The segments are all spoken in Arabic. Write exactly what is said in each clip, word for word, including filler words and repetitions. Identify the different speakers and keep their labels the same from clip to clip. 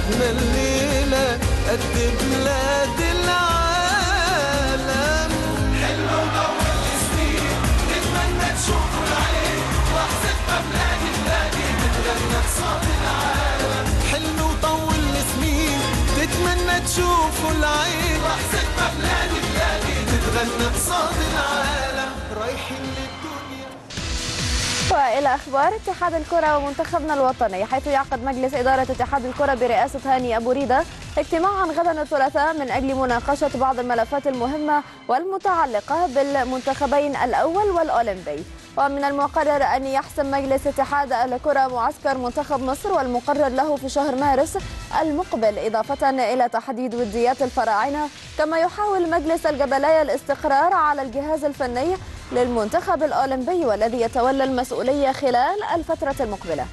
Speaker 1: شهدنا الليلة قد بلاد العالم. حلو طول سنين نتمنى تشوفوا العين، لحظتها بلادي بلادي تتغنى بصوت العالم. حلو طول سنين تتمنى تشوفوا العين، لحظتها بلادي بلادي تتغنى بصوت العالم. رايحين للدنيا.
Speaker 2: وإلى أخبار اتحاد الكرة ومنتخبنا الوطني، حيث يعقد مجلس إدارة اتحاد الكرة برئاسة هاني أبو ريدة اجتماعا غدا الثلاثاء من أجل مناقشة بعض الملفات المهمة والمتعلقة بالمنتخبين الأول والأولمبي. ومن المقرر أن يحسم مجلس اتحاد الكرة معسكر منتخب مصر والمقرر له في شهر مارس المقبل، إضافة إلى تحديد وديات الفراعنة. كما يحاول مجلس الجبلية الاستقرار على الجهاز الفني للمنتخب الأولمبي والذي يتولى المسؤولية خلال الفترة المقبلة.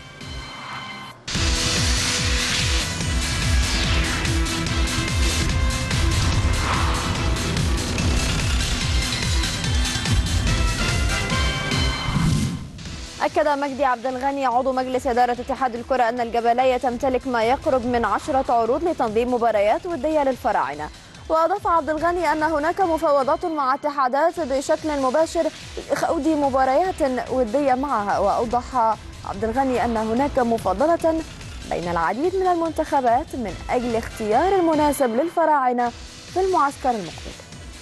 Speaker 2: أكد مجدي عبد الغني عضو مجلس إدارة اتحاد الكرة أن الجبلية تمتلك ما يقرب من عشرة عروض لتنظيم مباريات ودية للفراعنة. وأضاف عبد الغني أن هناك مفاوضات مع اتحادات بشكل مباشر لخوض مباريات ودية معها. وأوضح عبد الغني أن هناك مفاضلة بين العديد من المنتخبات من أجل اختيار المناسب للفراعنة في المعسكر المقبل.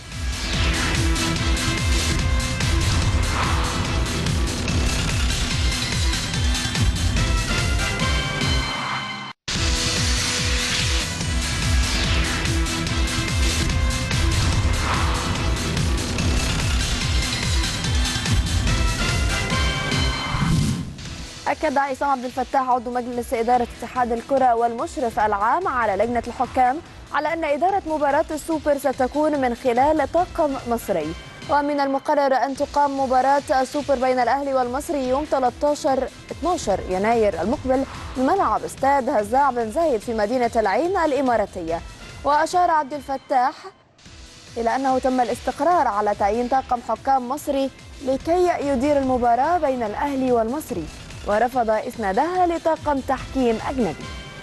Speaker 2: أكد عصام عبد الفتاح عضو مجلس إدارة اتحاد الكرة والمشرف العام على لجنة الحكام على أن إدارة مباراة السوبر ستكون من خلال طاقم مصري. ومن المقرر أن تقام مباراة السوبر بين الأهلي والمصري يوم ثلاثة عشر اثني عشر يناير المقبل بملعب استاد هزاع بن زايد في مدينة العين الإماراتية. وأشار عبد الفتاح إلى أنه تم الاستقرار على تعيين طاقم حكام مصري لكي يدير المباراة بين الأهلي والمصري، ورفض إسنادها لطاقم تحكيم أجنبي.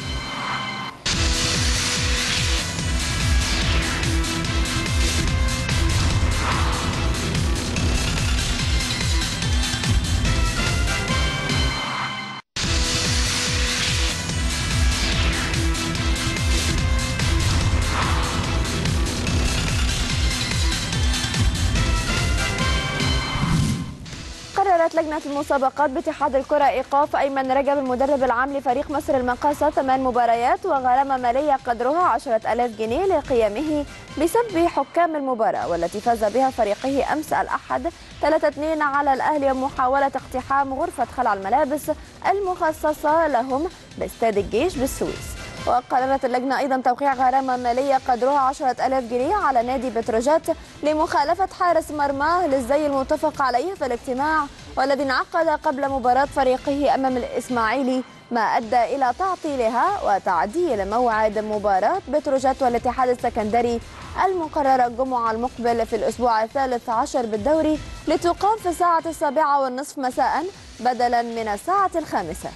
Speaker 2: قررت لجنة المسابقات باتحاد الكرة إيقاف أيمن رجب المدرب العام لفريق مصر المقاصة ثمان مباريات وغرامة مالية قدرها عشرة آلاف جنيه لقيامه بسب حكام المباراة والتي فاز بها فريقه أمس الأحد ثلاثة اثنين على الأهلي ومحاولة اقتحام غرفة خلع الملابس المخصصة لهم باستاد الجيش بالسويس. وقررت اللجنة أيضا توقيع غرامة مالية قدرها عشرة آلاف جنيه على نادي بتروجيت لمخالفة حارس مرماه للزي المتفق عليه في الاجتماع والذي انعقد قبل مباراة فريقه أمام الإسماعيلي، ما أدى إلى تعطيلها وتعديل موعد مباراة بتروجيت والاتحاد السكندري المقررة الجمعة المقبل في الأسبوع الثالث عشر بالدوري لتقام في الساعة السابعة والنصف مساء بدلا من الساعة الخامسة.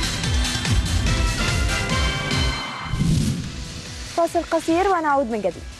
Speaker 2: فاصل قصير ونعود من جديد.